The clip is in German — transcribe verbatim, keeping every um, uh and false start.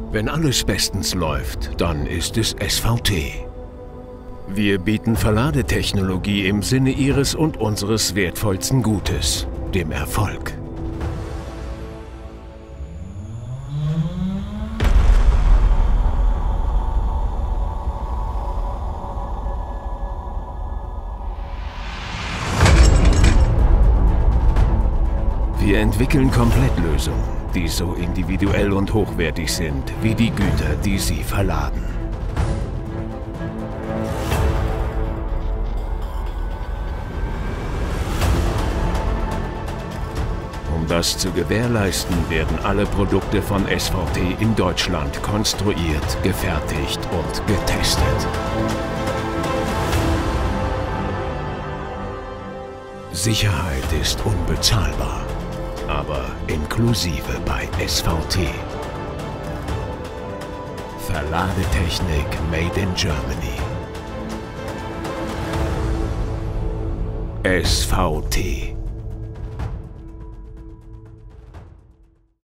Wenn alles bestens läuft, dann ist es S V T. Wir bieten Verladetechnologie im Sinne Ihres und unseres wertvollsten Gutes, dem Erfolg. Wir entwickeln Komplettlösungen, die so individuell und hochwertig sind, wie die Güter, die sie verladen. Um das zu gewährleisten, werden alle Produkte von S V T in Deutschland konstruiert, gefertigt und getestet. Sicherheit ist unbezahlbar, aber inklusive bei S V T. Verladetechnik made in Germany. S V T.